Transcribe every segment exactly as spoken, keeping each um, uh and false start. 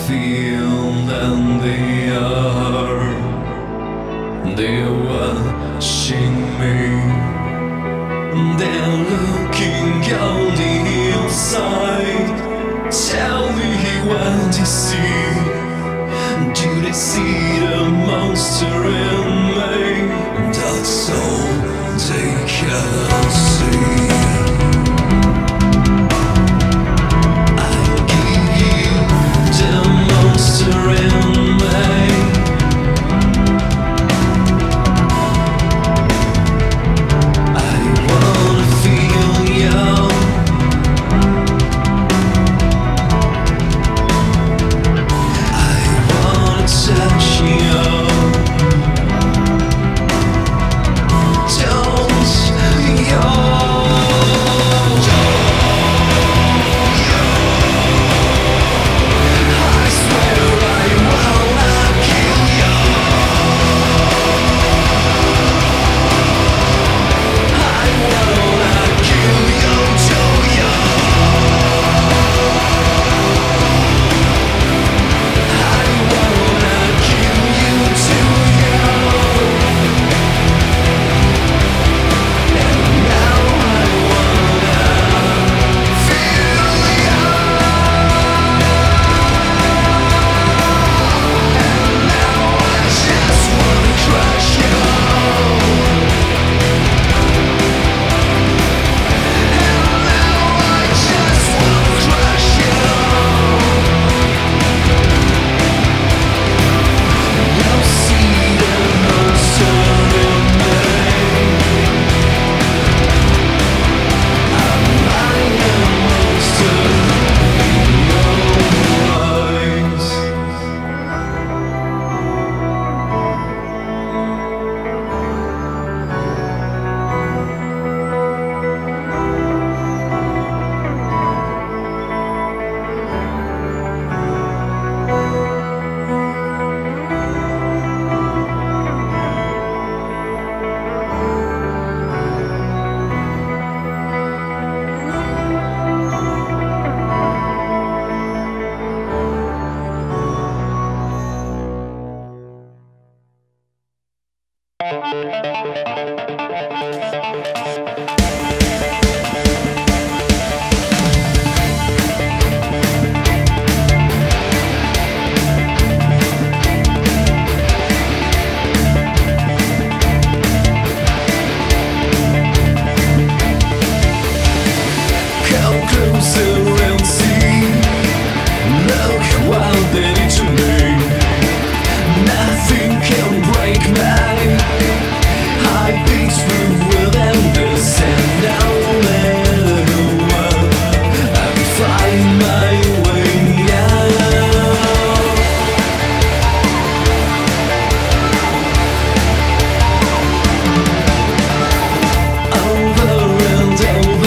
feel that they are, they're watching me. They're looking on the inside. Tell me what they see. Do they see the monster in me? That's all they can see.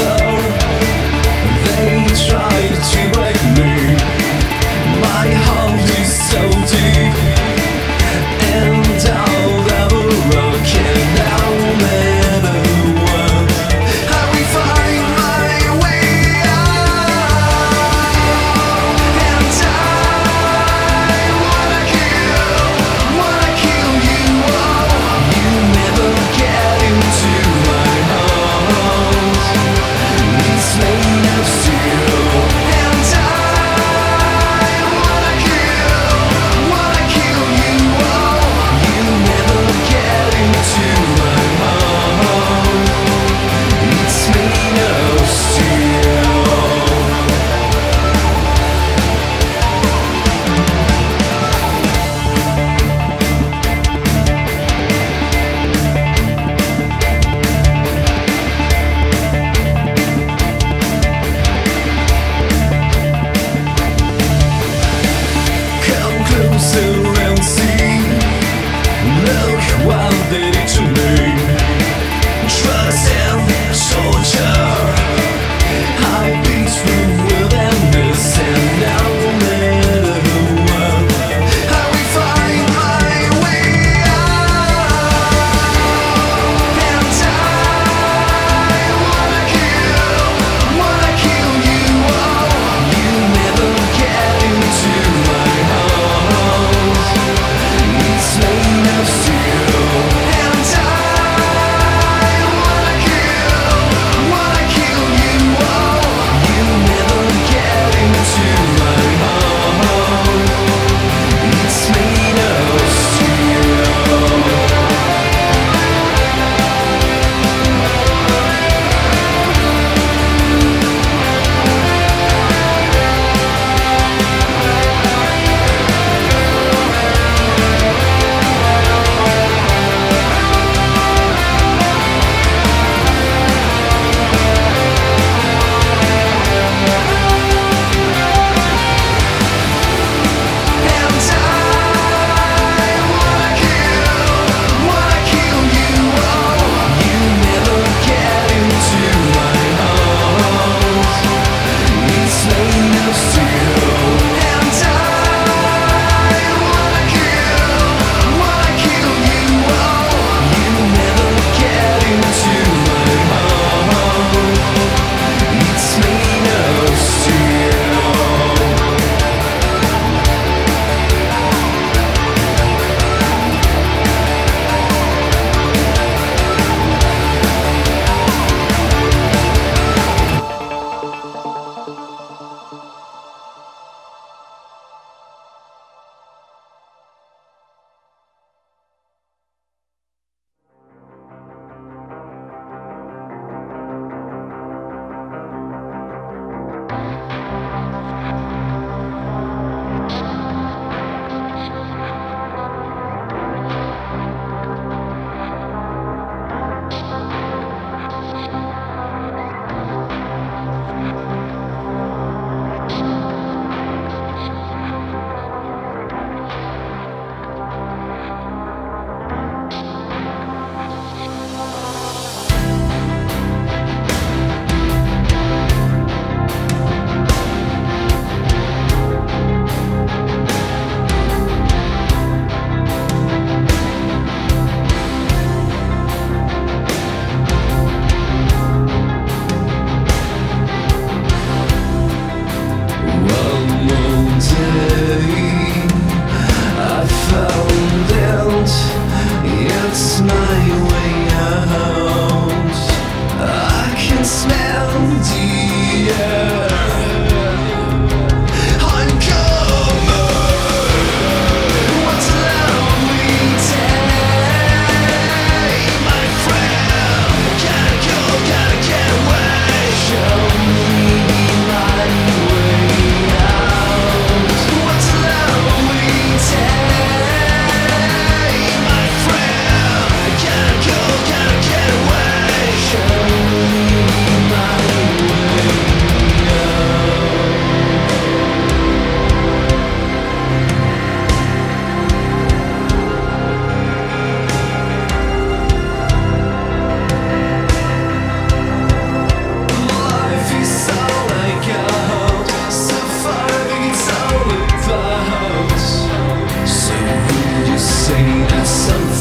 Try to break me. My heart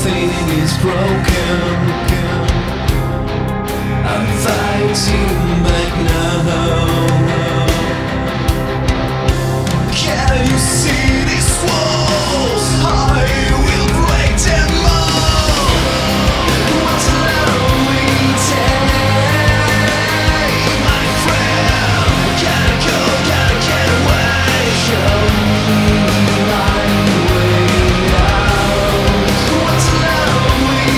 everything is broken. I'm fighting back now. Can you see these walls? I will break them all. What's a lonely day, my friend? Gotta go, gotta get away. Show me my way out. What's a lonely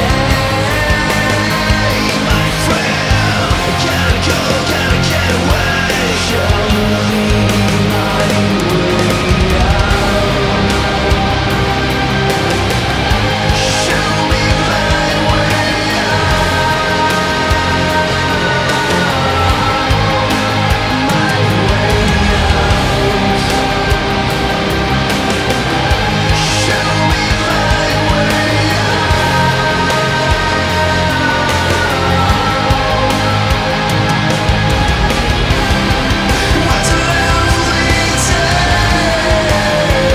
day, my friend? Gotta go, gotta get away. Show me my way out. Show me my way out. My way out. Show me my way out. What's a lonely day?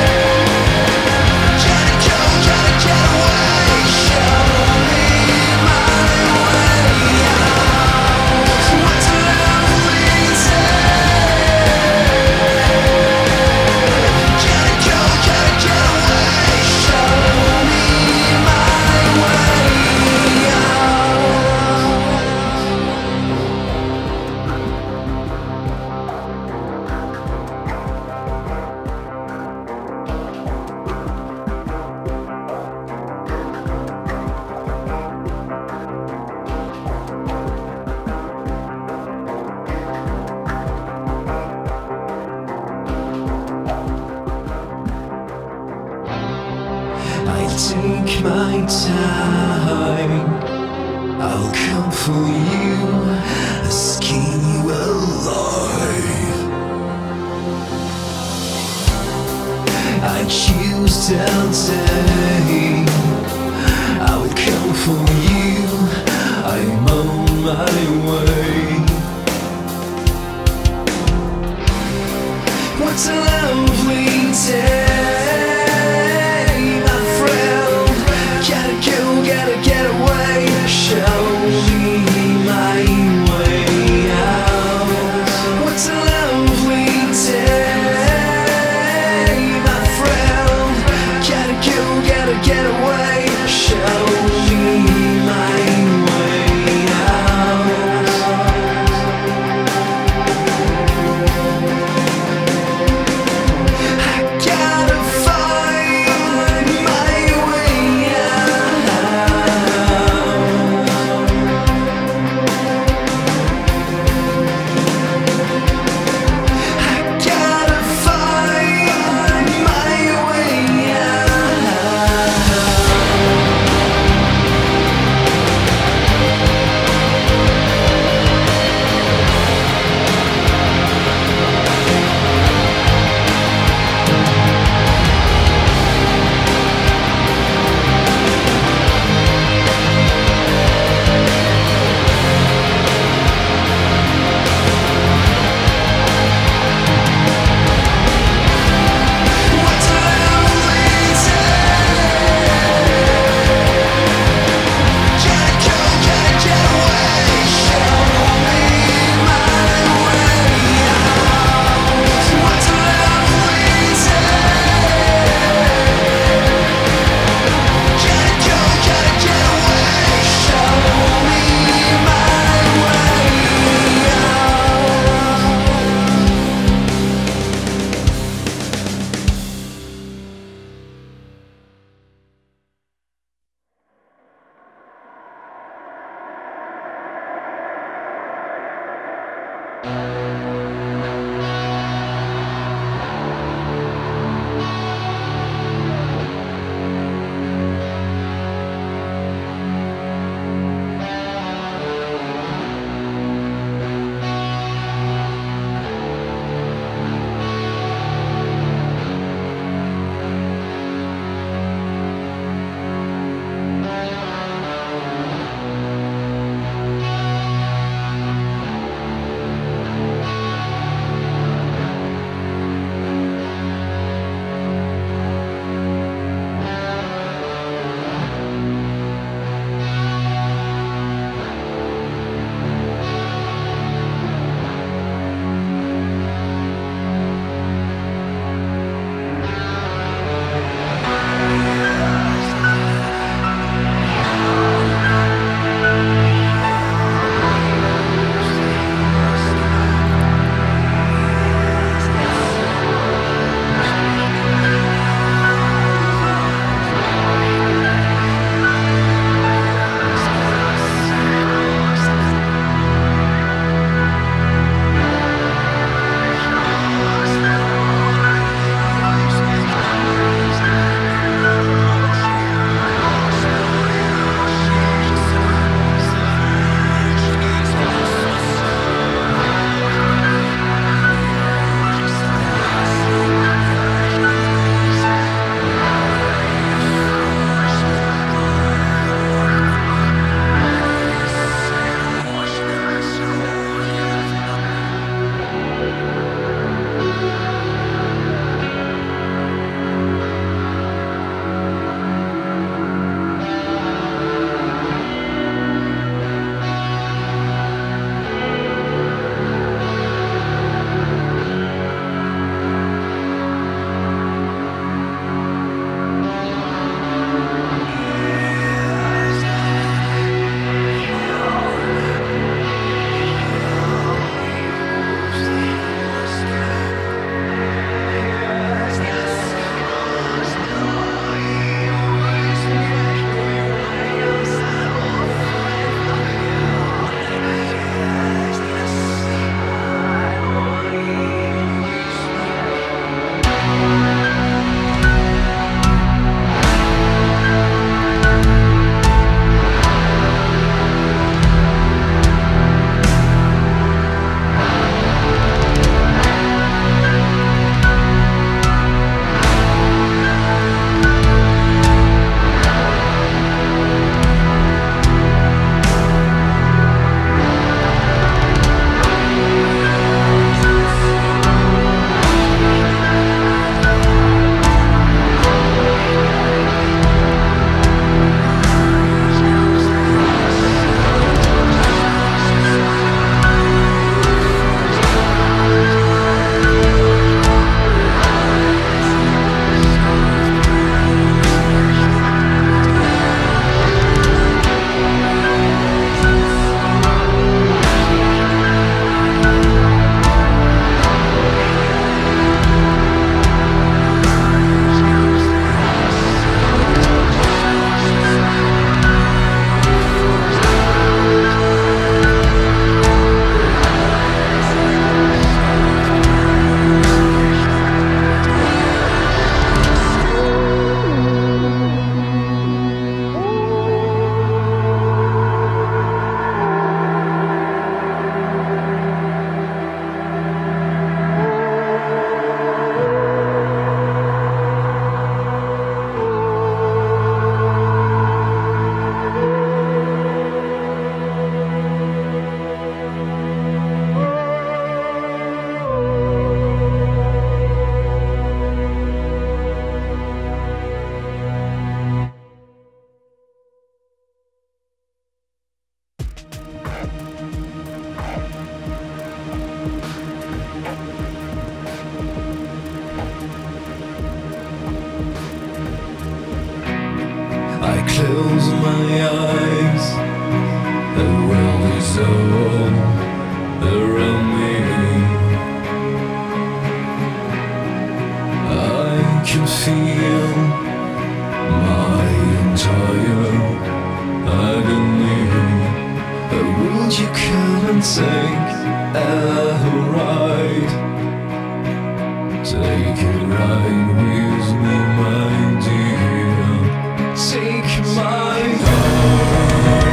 Gotta go, gotta get away. Show me my way out. What's a lonely day? Gotta go, gotta get away. Show me my way I take my time. I'll come for you, skin you alive. I choose that day. I will come for you. I'm on my way. What's a lovely day, my friend? Gotta go, gotta get away. Show me my way out. What's a lovely day, my friend? Gotta go, gotta get away. Show me my way out. close my eyes, the world is all around me. I can feel my entire agony. Would you come and take a ride? Take a ride with me, my dear. Take my heart.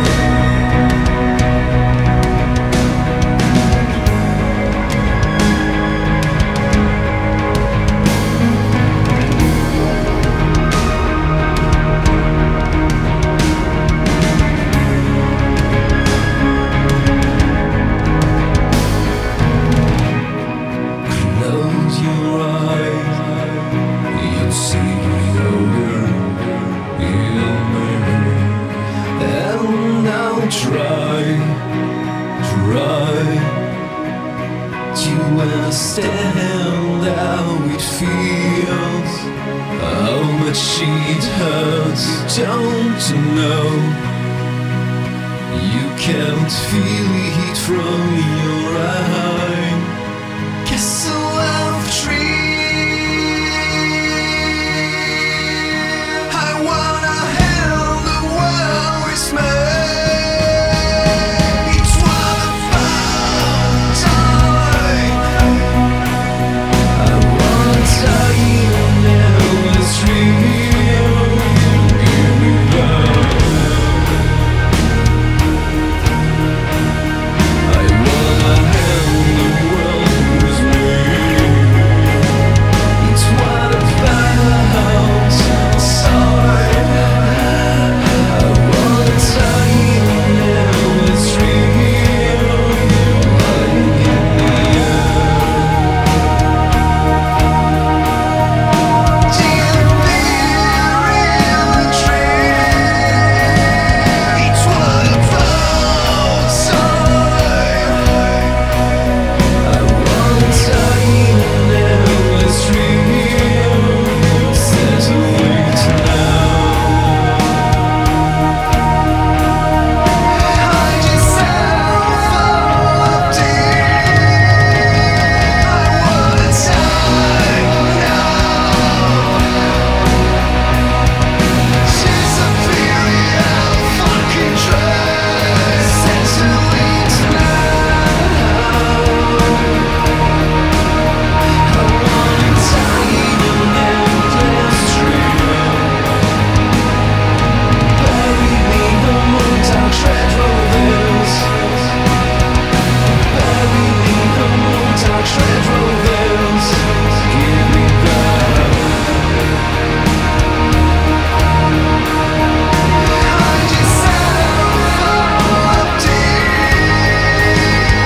Close your eyes, you'll see the ogre in me. And now try, try to understand how it feels, how much it hurts. Don't you know? You can't feel it from your eye. Castle of dreams, I wanna handle the world with me. It's what I found time. I wanna tell you now, it's real. Give me love. I wanna handle the world with me. It's what I found inside. I wanna tell you now, it's real. Why you give me up? Do you feel real and true? It's what I found inside. I wanna tell you now, it's real. Settle it now. Hide yourself up deep. I wanna die now. Disappear out fucking dress. Settle it now. I wanna tell you now, it's true. Bury me among dark red roses. Bury me among dark red roses. Give me back. Hide yourself up deep.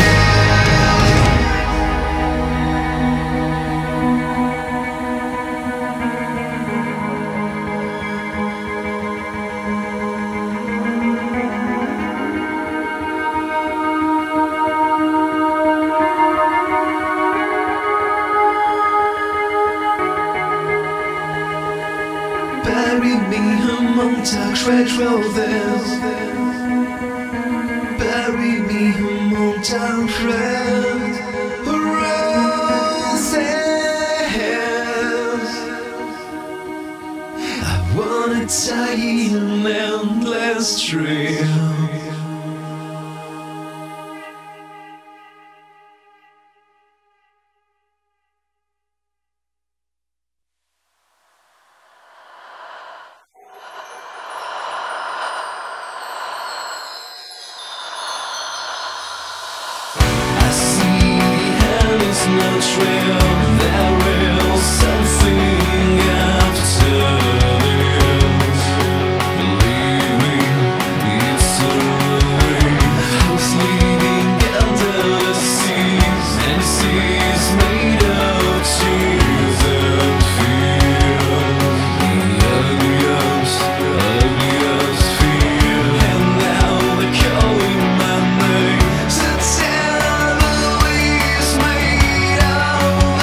Bury me among dark red roses. Bury me among dark red roses. I wanna tie an endless trail. I see and it's no trail. There is something after this. Believe me, it's a way. I was leaving under the seas, and seas made of tears and fear. The ugliest, ugliest fear. And now they're calling my name. So tell me, is made of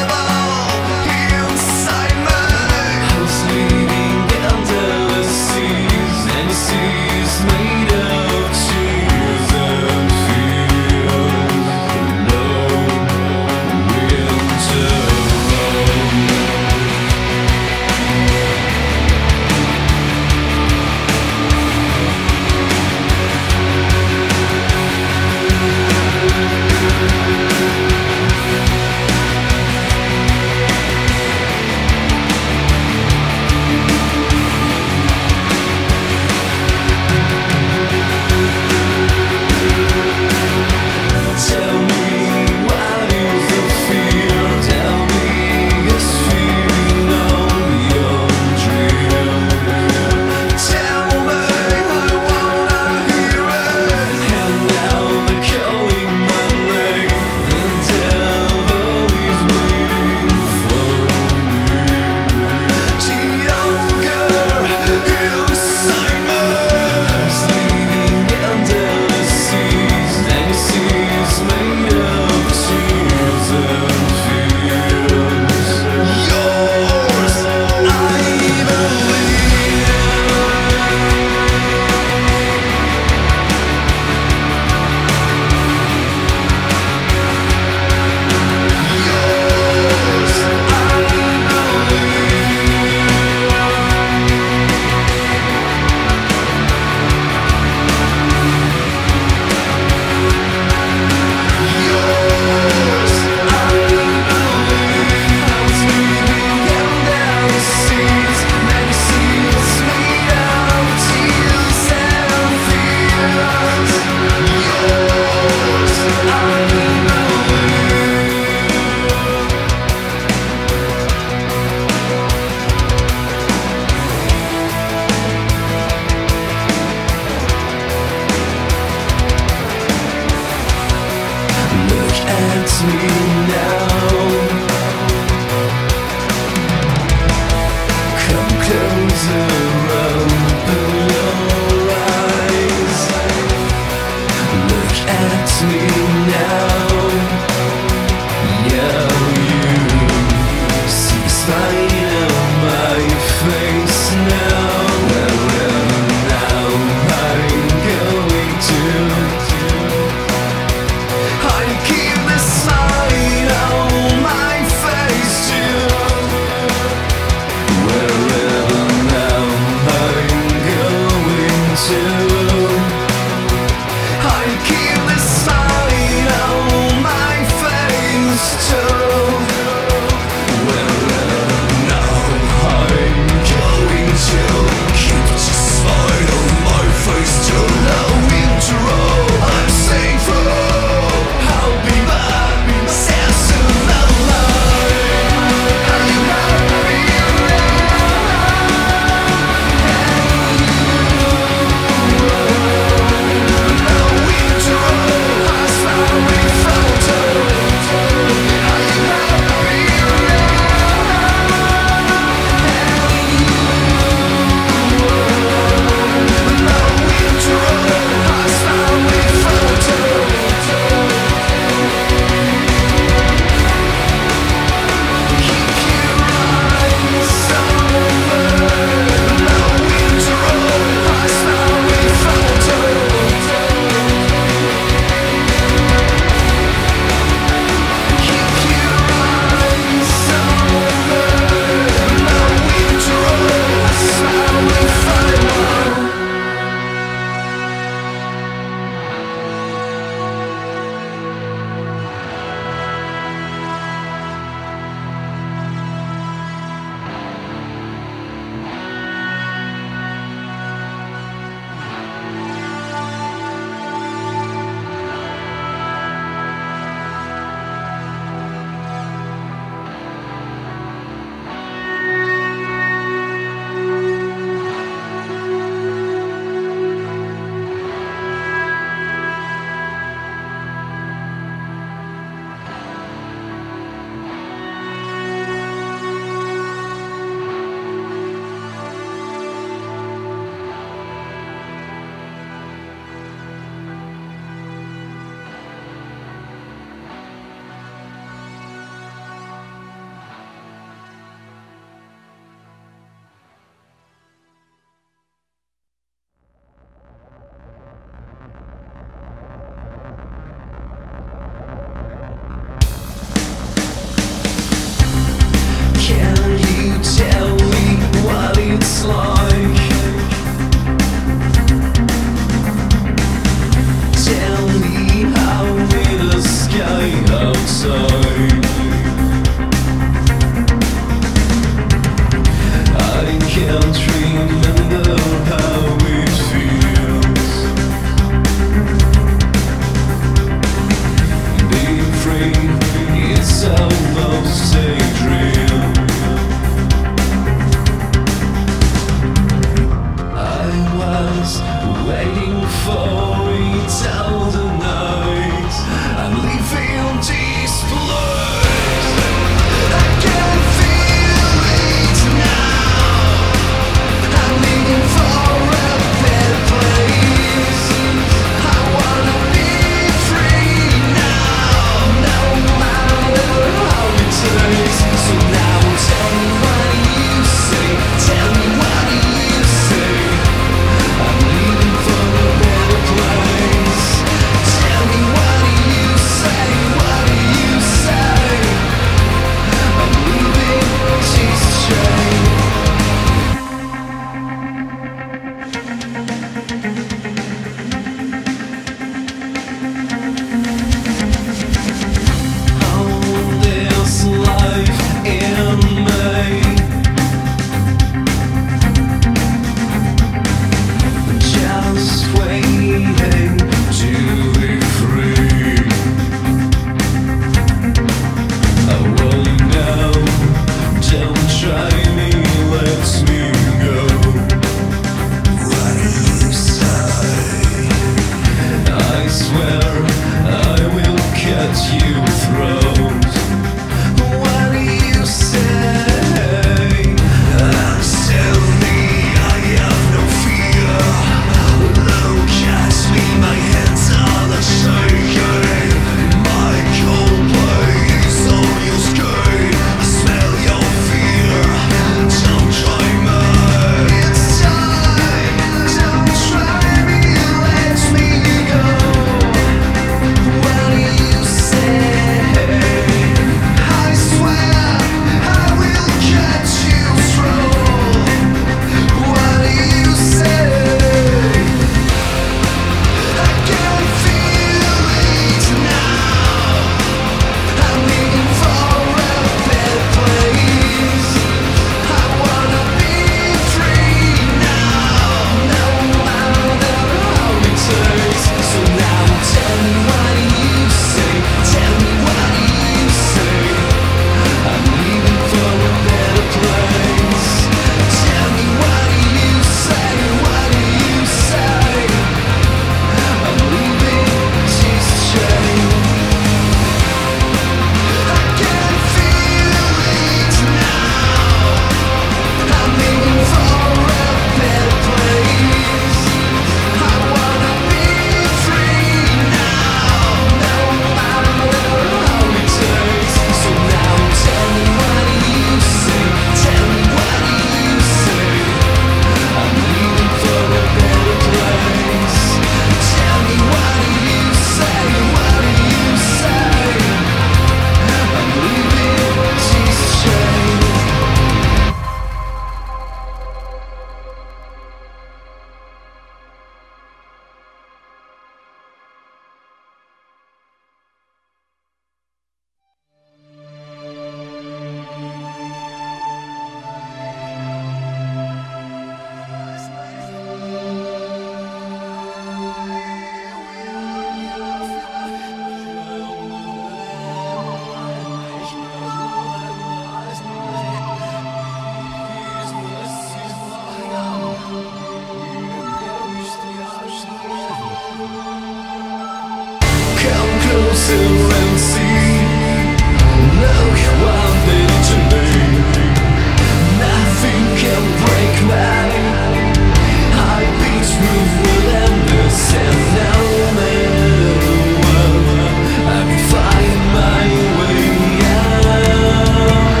closer and see. Look what they did to me. Nothing can break my heart beats with relentless, and no matter what, I will find my way out.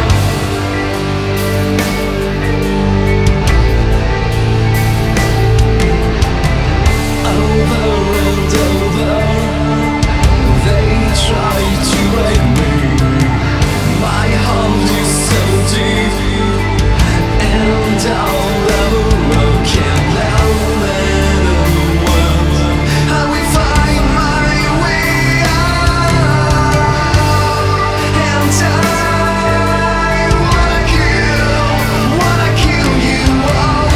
Over and over, they try to break me. My heart is so deep, and I'll never can no matter what, I will find my way out. And I wanna kill, wanna kill you all.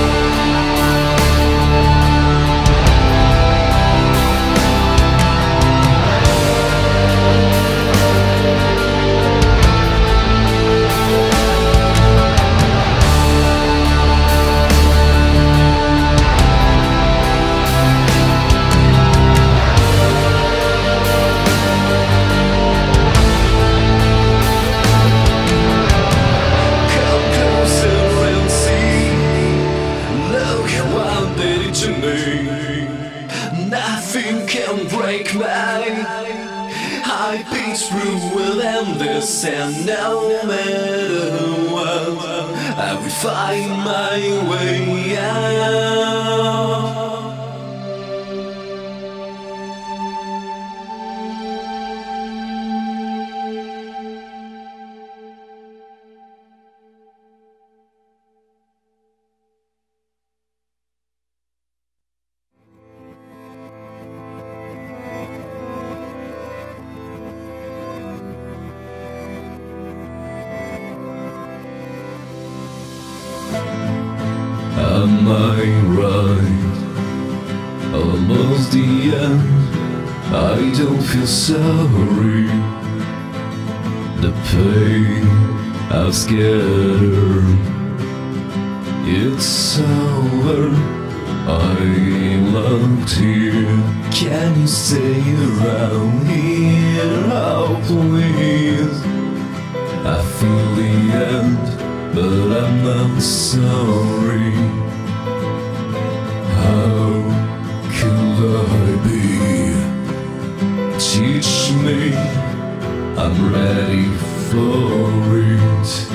Come closer and see. Look what they did to me. Nothing can break my heart beats through relentless, and no matter what, I will find my way out. Am I right? Almost the end. I don't feel sorry. The pain I've scared, it's over. I'm locked here. Can you stay around here? Oh please. I feel the end, but I'm not sorry. How could I be? Teach me, I'm ready for it.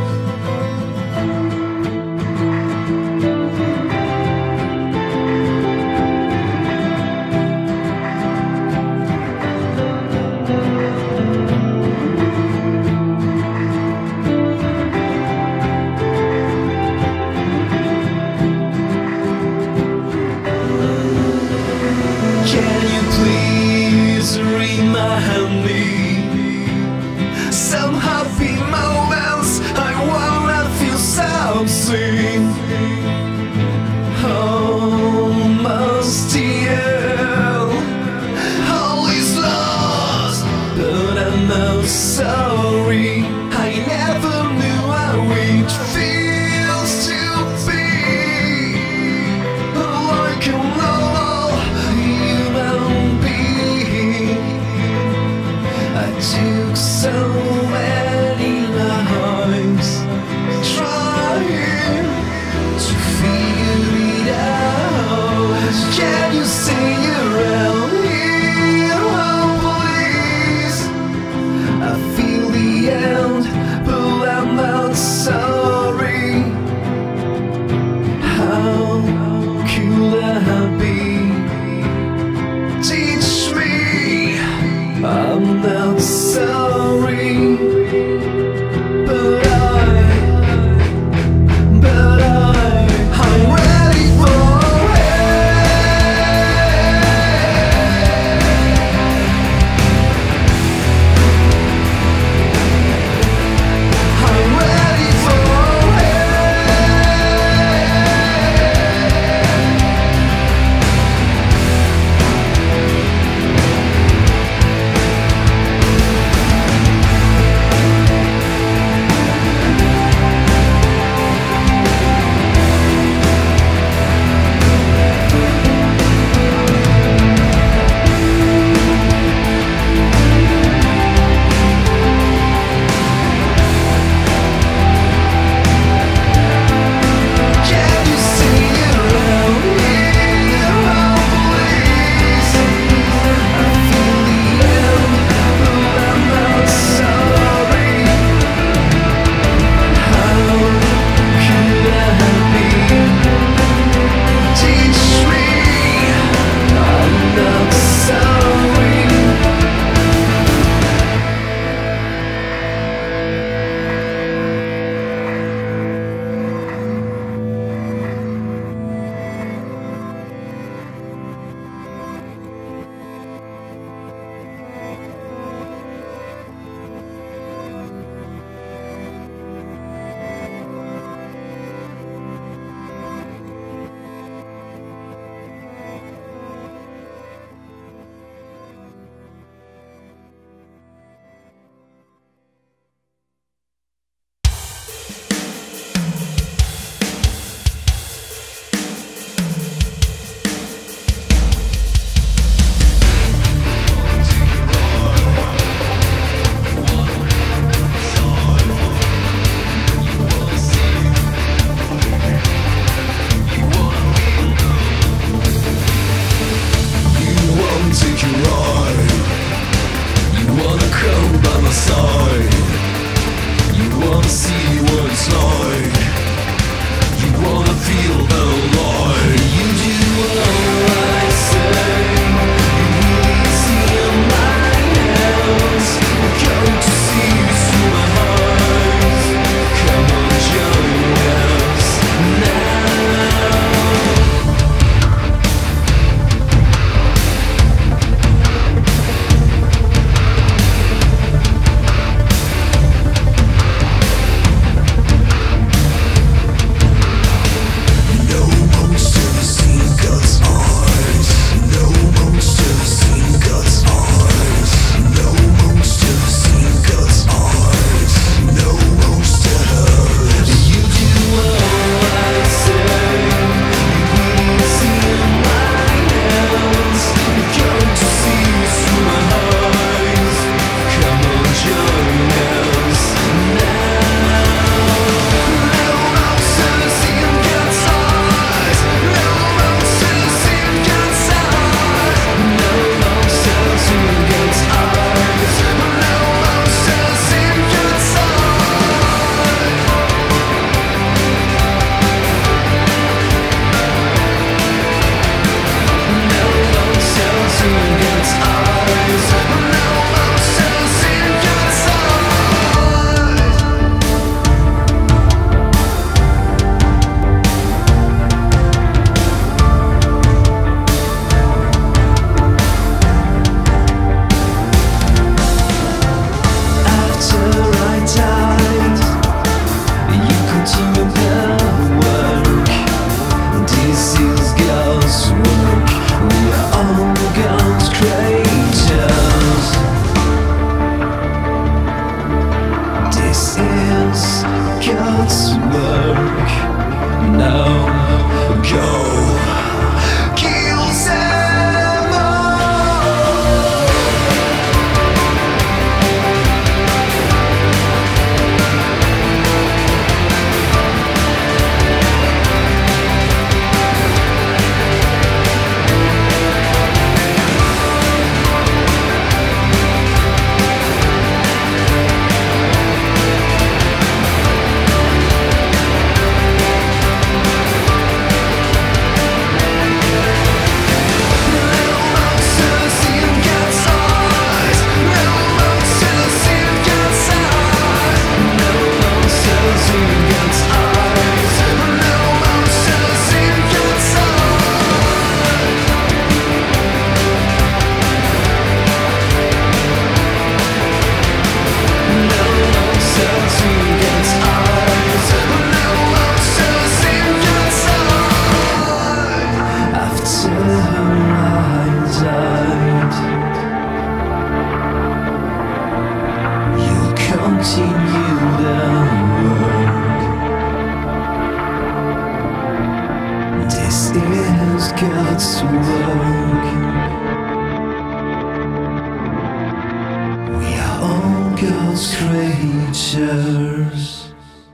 Can you please remind me some happy moments? I wanna feel something. Almost the end. All is lost, but I'm not sorry. I never knew how it feels to be like a normal human being. I took so many lives trying to figure it out. Can you stay around here? Oh please, I feel the end. God's work. Now go kill them all. Continue the work. This is God's work. We are all God's creatures.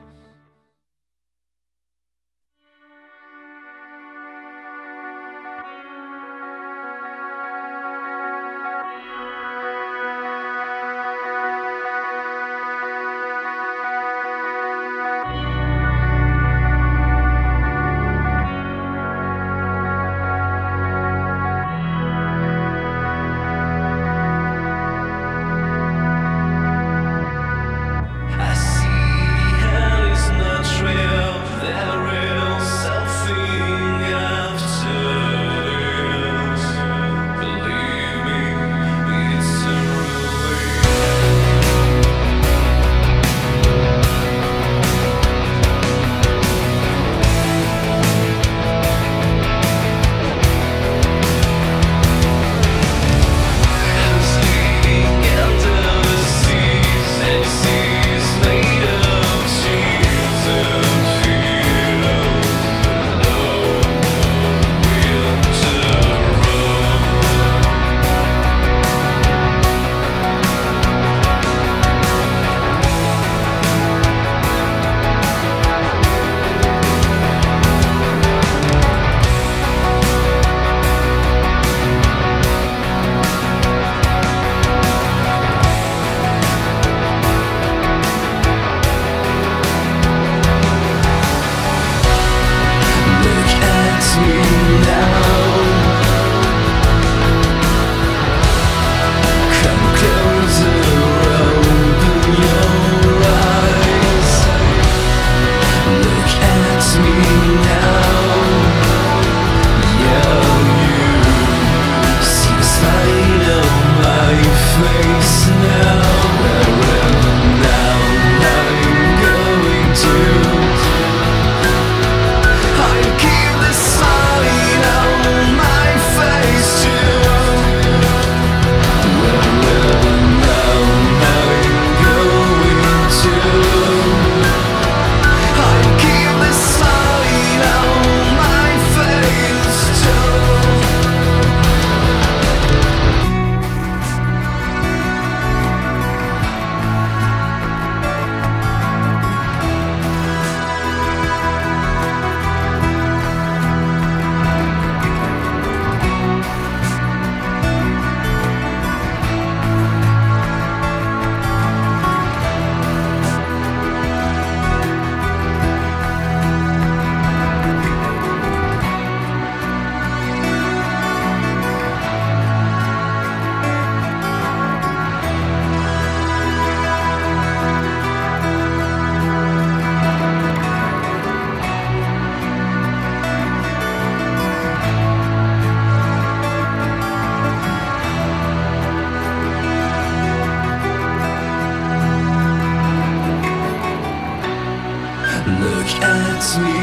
at me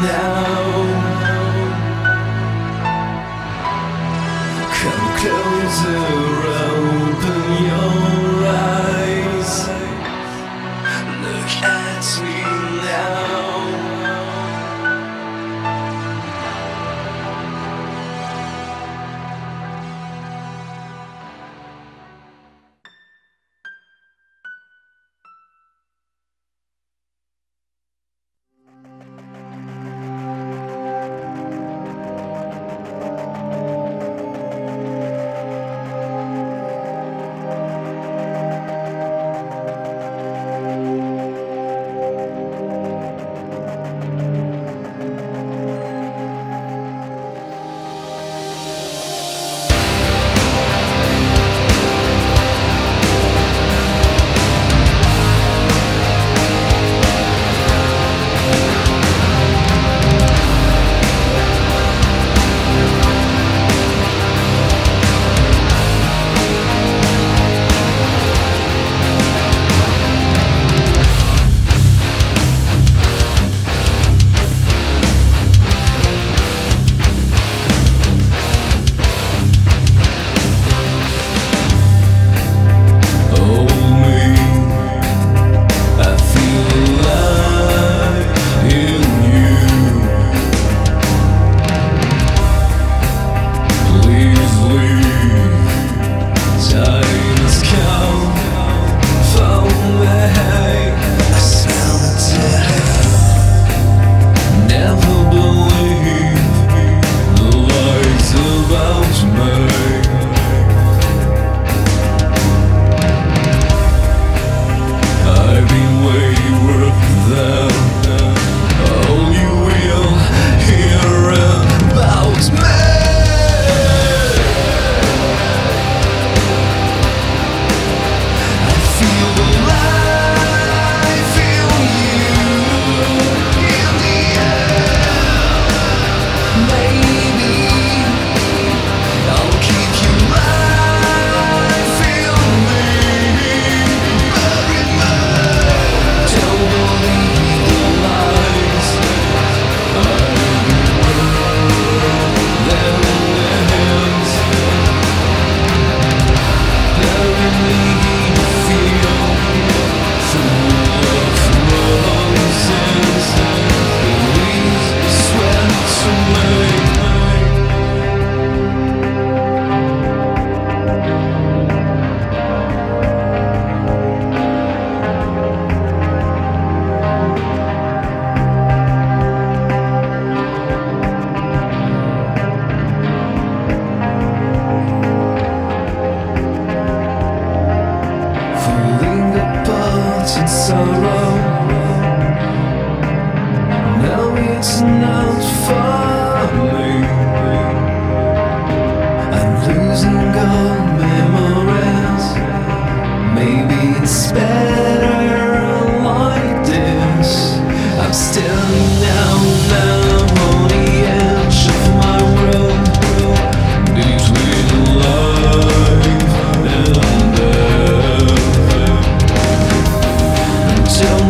now. Come closer, open your eyes. Look at me Till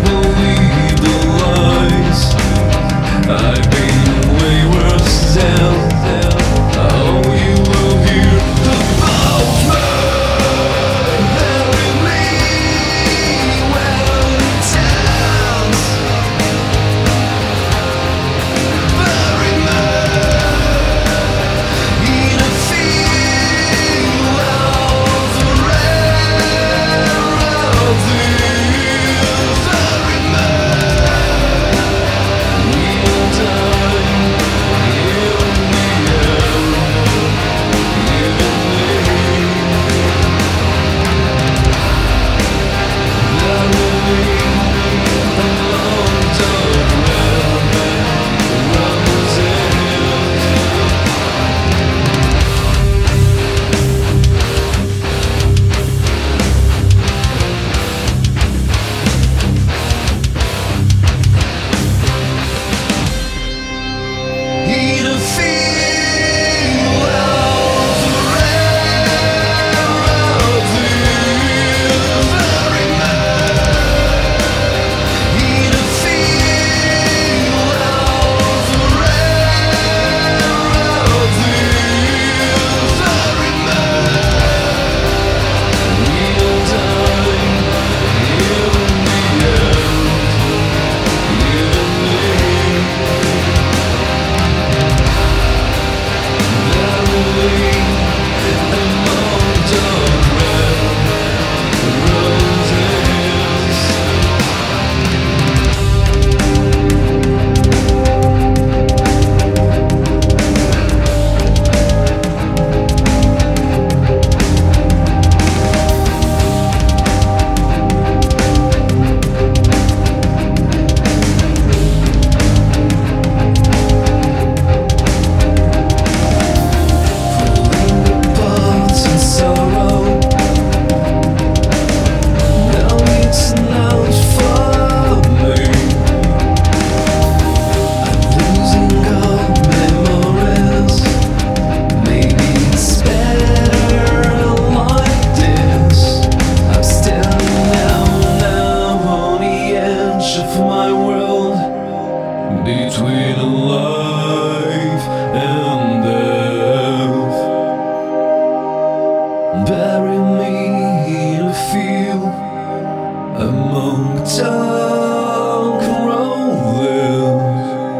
dark rolling,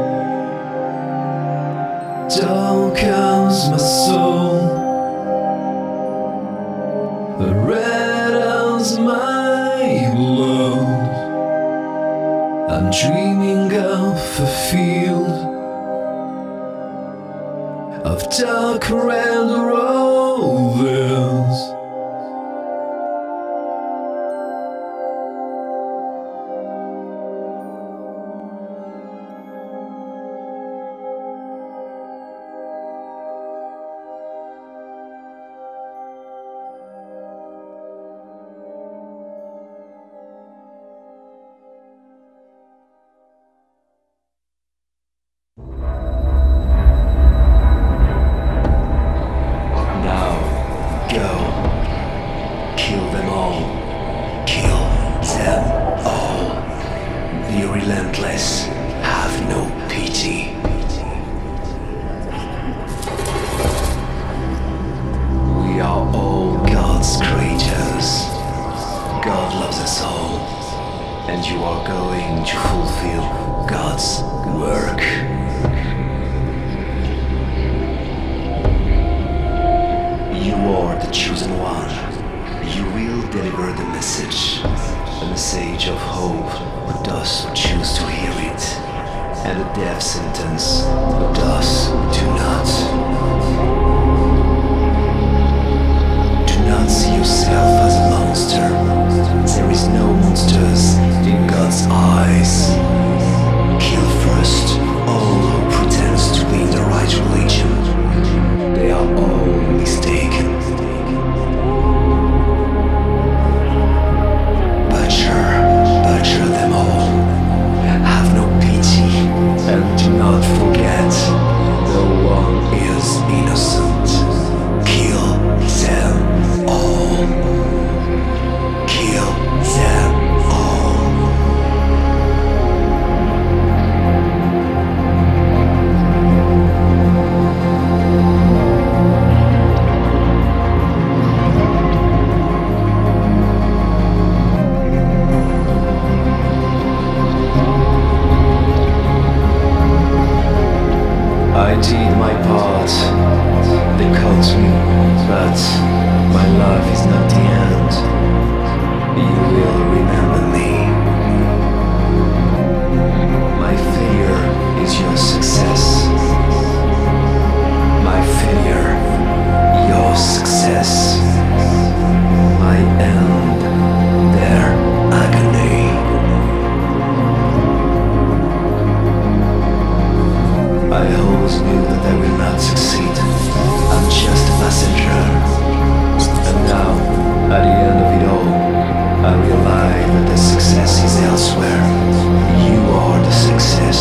dark as my soul, red as my blood. I'm dreaming of a field of dark red roses. Kill them all. Kill them all. Be relentless. Have no pity. We are all God's creatures. God loves us all. And you are going to fulfill God's work. You are the chosen one. You will deliver the message, a message of hope for those who choose to hear it, and a death sentence for those who do not. Do not see yourself as a monster. There is no monsters in God's eyes. Kill first all who pretends to be in the right religion. They are all mistaken. Butcher them all. Have no pity, and do not forget, no one is innocent. Kill them all. Kill them all. I did my part. They caught me, but my life is not the end. You will remember me. My failure is your success. My failure, your success. My end, their agony. I always knew that I will not succeed. I'm just a passenger. And now, at the end of it all, I realize that the success is elsewhere. You are the success.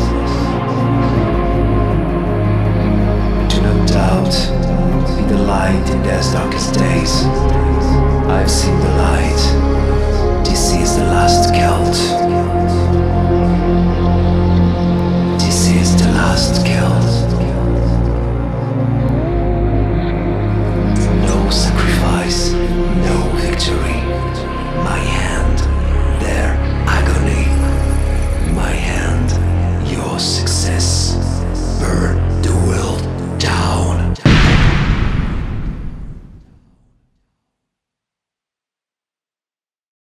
Do not doubt. Be the light in their darkest days. I've seen the light.